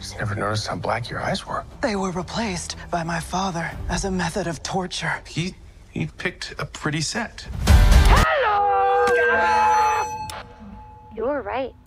Just never noticed how black your eyes were. They were replaced by my father as a method of torture. He picked a pretty set. You're right.